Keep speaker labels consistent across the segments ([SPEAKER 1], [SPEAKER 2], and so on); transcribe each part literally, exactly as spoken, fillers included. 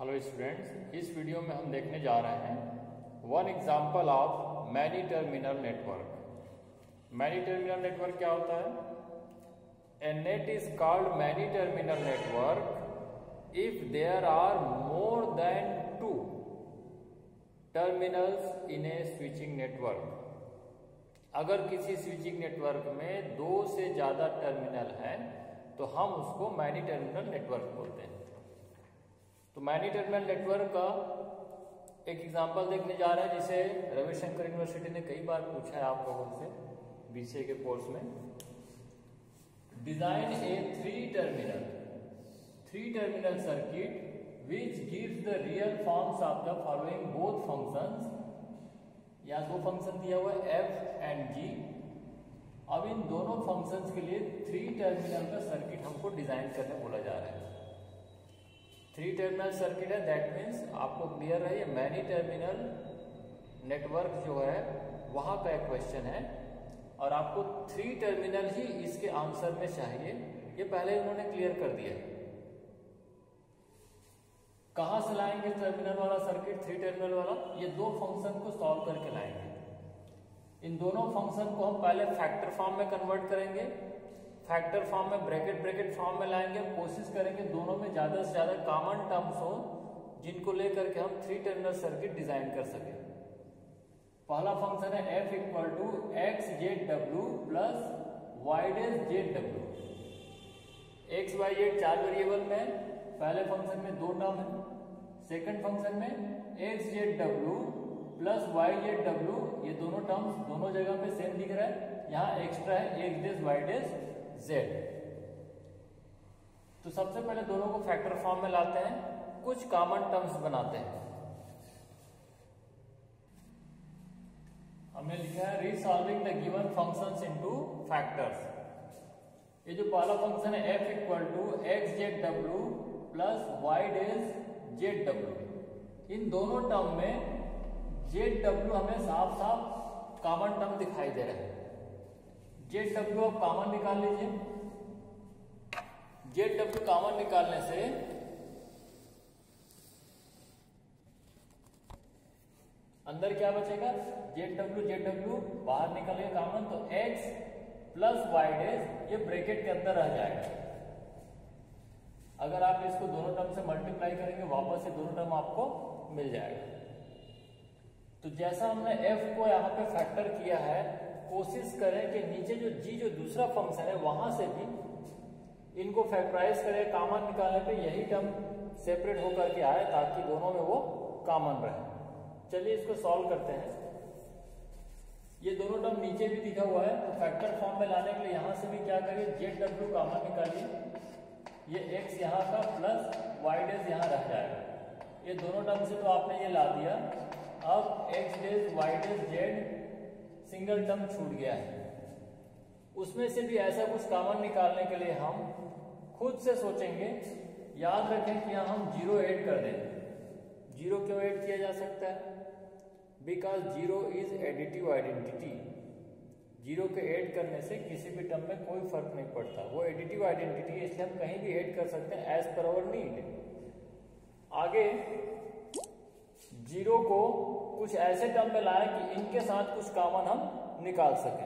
[SPEAKER 1] Hello students, इस video में हम देखने जा रहे हैं one example of many terminal network. Many terminal network क्या होता है? A net is called many terminal network if there are more than two terminals in a switching network. अगर किसी स्विचिंग नेटवर्क में दो से ज्यादा टर्मिनल हैं तो हम उसको मैनी टर्मिनल नेटवर्क बोलते हैं। तो मैनी टर्मिनल नेटवर्क का एक एग्जांपल देखने जा रहे हैं जिसे रविशंकर यूनिवर्सिटी ने कई बार पूछा है आप लोगों से बीसीए के कोर्स में। Design a three terminal three terminal circuit which gives the real forms of the following both functions. यहां दो फंक्शन दिया हुआ है एफ एंड जी। अब इन दोनों फंक्शंस के लिए थ्री टर्मिनल का सर्किट हमको डिजाइन करने बोला जा रहा है। थ्री टर्मिनल सर्किट है, दैट मीन्स आपको क्लियर है ये मैनी टर्मिनल नेटवर्क जो है वहां का एक क्वेश्चन है और आपको थ्री टर्मिनल ही इसके आंसर में चाहिए। ये पहले उन्होंने क्लियर कर दिया है। कहां से लाएंगे टर्मिनल वाला सर्किट, थ्री टर्मिनल वाला? ये दो फंक्शन को सॉल्व करके लाएंगे। इन दोनों फंक्शन को हम पहले फैक्टर फॉर्म में कन्वर्ट करेंगे, फैक्टर फॉर्म में ब्रैकेट ब्रैकेट फॉर्म में लाएंगे। कोशिश करेंगे दोनों में ज्यादा से ज्यादा कॉमन टर्म्स हो जिनको लेकर के हम थ्री टर्मिनल सर्किट डिजाइन कर सके। पहला फंक्शन है F equal to X Z W plus Y dash Z W. X Y Z चार वेरिएबल में, पहले फंक्शन में दो टर्म है, सेकंड फंक्शन में X Z W plus Y Z W. ये दोनों टर्म्स दोनों जगह पे सेम दिख रहा है। यहाँ एक्स्ट्रा है X dash Y dash Z. तो सबसे पहले दोनों को फैक्टर फॉर्म में लाते हैं, कुछ कॉमन टर्म्स बनाते हैं। हमने लिखा है resolving the given functions into factors. ये जो पहला फंक्शन है F equal to X Z W plus Y dash Z W, इन दोनों टर्म में जेड डब्ल्यू हमें साफ साफ कॉमन टर्म दिखाई दे रहा है। जेड डब्ल्यू आप कॉमन निकाल लीजिए। जेड डब्ल्यू कॉमन निकालने से अंदर क्या बचेगा? जेड डब्ल्यू जेड डब्ल्यू बाहर निकलेगा कॉमन, तो एक्स प्लस वाई डेज ये ब्रैकेट के अंदर रह जाएगा। अगर आप इसको दोनों टर्म से मल्टीप्लाई करेंगे वापस से दोनों टर्म आपको मिल जाएगा। तो जैसा हमने एफ को यहाँ पे फैक्टर किया है, कोशिश करें कि नीचे जो जी जो दूसरा फंक्शन है वहां से भी इनको फैक्टराइज करें, कॉमन निकालने पे यही टर्म सेपरेट होकर के आए ताकि दोनों में वो कॉमन रहे। चलिए इसको सॉल्व करते हैं। ये दोनों टर्म नीचे भी दिखा हुआ है, तो फैक्टर फॉर्म में लाने के लिए यहां से भी क्या करिए, जेड डब्ल्यू कॉमन निकालिए। ये एक्स यहाँ का प्लस वाई डेज यहाँ रह जाएगा। ये दोनों टर्म से तो आपने ये ला दिया। अब X dash Y dash Z single term छूट गया है। उसमें से भी ऐसा कुछ कॉमन निकालने के लिए हम खुद से सोचेंगे। याद रखें कि यहां हम जीरो ऐड कर दें। जीरो क्यों ऐड किया जा सकता है? Because zero is additive identity. Zero के ऐड करने से किसी भी टर्म में कोई फर्क नहीं पड़ता, वो एडिटिव आइडेंटिटी है, इसलिए हम कहीं भी ऐड कर सकते हैं एज पर अवर नीड। आगे जीरो को कुछ ऐसे टर्म में लाएं कि इनके साथ कुछ कॉमन हम निकाल सकें।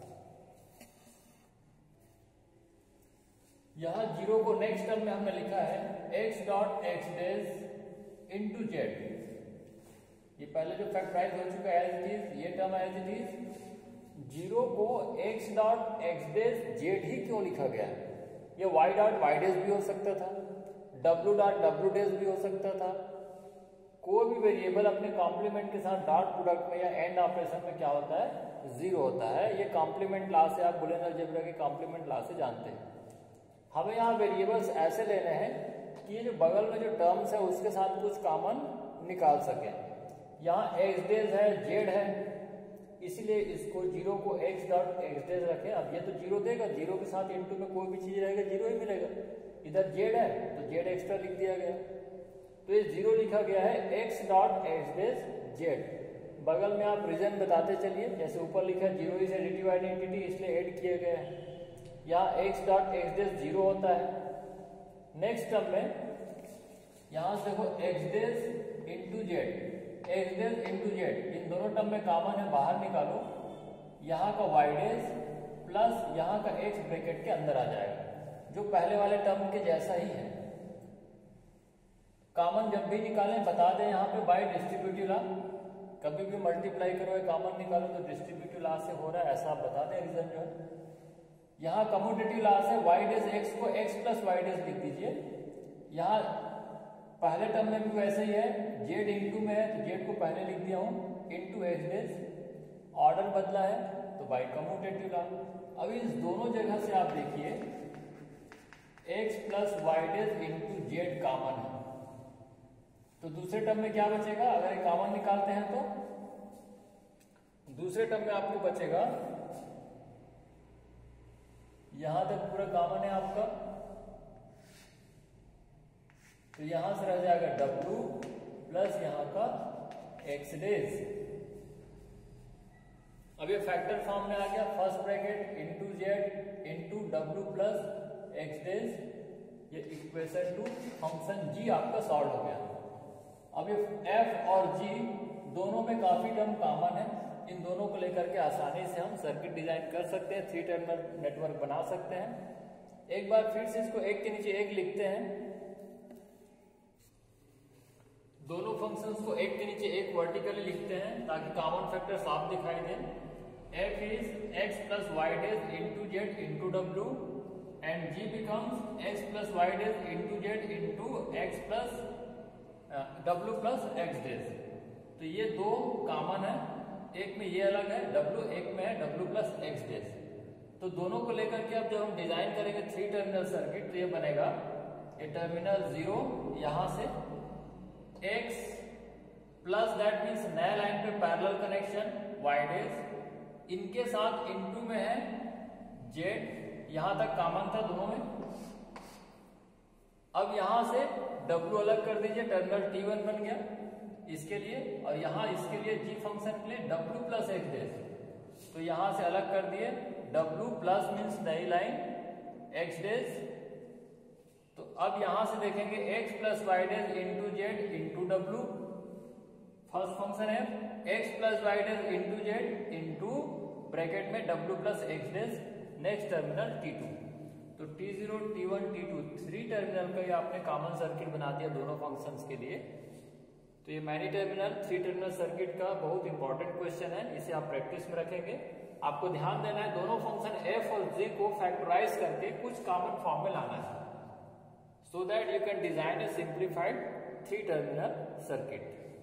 [SPEAKER 1] यहां जीरो को नेक्स्ट टर्म में हमने लिखा है X dot X dash into Z. ये पहले जो फैक्टराइज हो चुका है एज इट इज, ये term as it is. Zero को X dot X dash Z ही क्यों लिखा गया है? ये वाई डॉट वाई डेज भी हो सकता था, डब्ल्यू डॉट डब्ल्यू डेज भी हो सकता था। कोई भी वेरिएबल अपने कॉम्प्लीमेंट के साथ डॉट प्रोडक्ट में या एंड ऑपरेशन में क्या होता है? जीरो होता है। ये कॉम्प्लीमेंट लॉ से, आप बुलियन अलजेब्रा के कॉम्प्लीमेंट लॉ से जानते हैं। हमें यहाँ वेरिएबल्स ऐसे लेने हैं कि ये जो बगल में जो टर्म्स है उसके साथ कुछ कॉमन निकाल सके। यहाँ एक्स डेज है, जेड है, इसीलिए इसको जीरो को एक्स डॉट एक्स डेज रखें। अब ये तो जीरो देगा, जीरो के साथ इनटू में कोई भी चीज रहेगा जीरो ही मिलेगा। इधर जेड है तो जेड एक्स्ट्रा लिख दिया गया, तो ये जीरो लिखा गया है X dot X dash Z. बगल में आप रीजन बताते चलिए, जैसे ऊपर लिखा है जीरो इज एडिटिव आइडेंटिटी इसलिए ऐड किए गए हैं। यहाँ X dot X dash zero होता है। नेक्स्ट टर्म में यहाँ यहां से देखो X dash into Z, X dash into Z, इन दोनों टर्म में कॉमन है, बाहर निकालो। यहाँ का वाई डेज प्लस यहाँ का एक्स ब्रैकेट के अंदर आ जाएगा, जो पहले वाले टर्म के जैसा ही है। कॉमन जब भी निकालें बता दें यहाँ पे बाय डिस्ट्रीब्यूटिव लॉ, कभी भी मल्टीप्लाई करो कॉमन निकालो तो डिस्ट्रीब्यूटिव लॉ से हो रहा है, ऐसा आप बता दें रीजन जो है। यहाँ कम्यूटेटिव लॉ से वाई डेज एक्स को एक्स प्लस वाई डेज लिख दीजिए। यहाँ पहले टर्म में भी वैसे ही है, जेड इंटू में है तो जेड को पहले लिख दिया हूँ इंटू एक्स डेज, ऑर्डर बदला है तो बाय कम्यूटेटिव लॉ। अभी इस दोनों जगह से आप देखिए X plus Y dash into Z common है, तो दूसरे टर्म में क्या बचेगा? अगर ये कॉमन निकालते हैं तो दूसरे टर्म में आपको बचेगा, यहां तक पूरा कॉमन है आपका, तो यहां से रह जाएगा W प्लस यहां का एक्स डेज। अब ये फैक्टर फॉर्म में आ गया, first bracket into Z into W plus X dash, ये इक्वेशन टू फंक्शन जी आपका सॉल्व हो गया। अब ये एफ और जी दोनों में काफी टर्म कॉमन है, इन दोनों को लेकर के आसानी से हम सर्किट डिजाइन कर सकते हैं, थ्री टर्मिनल नेटवर्क बना सकते हैं। एक बार फिर से इसको एक के नीचे एक लिखते हैं, दोनों फंक्शंस को एक के नीचे एक वर्टिकली लिखते हैं ताकि कॉमन फैक्टर साफ दिखाई दे। F is X plus Y dash into Z into W and G becomes X plus Y dash into Z into X plus W plus X dash. तो ये दो कॉमन है, एक में ये अलग है W, एक में है W प्लस एक्स डेज। तो दोनों को लेकर के अब जब हम डिजाइन करेंगे थ्री टर्मिनल सर्किट तो ये बनेगा, ये टर्मिनल जीरो यहां से X प्लस दैट मीन्स नया लाइन पे पैरेलल कनेक्शन Y डेज, इनके साथ इनटू में है Z, यहां तक कॉमन था दोनों में। अब यहां से W अलग कर दीजिए, टर्मिनल टी वन बन गया इसके लिए, और यहां इसके लिए G फंक्शन के लिए W प्लस एक्स डेज, तो यहां से अलग कर दिए, W प्लस मीन्स नई लाइन एक्स डेज। तो अब यहां से देखेंगे x plus Y dash into Z into W, first function है x plus Y dash into Z into bracket में W plus X dash, next terminal T two. तो T zero, T one, T two three terminal का ये आपने common circuit बना दिया दोनों functions के लिए। तो ये many terminal three terminal circuit का बहुत इंपॉर्टेंट क्वेश्चन है, इसे आप प्रैक्टिस में रखेंगे। आपको ध्यान देना है दोनों फंक्शन f और g को फैक्टराइज करके कुछ कॉमन फॉर्म में लाना है, so that you can design a simplified three terminal circuit.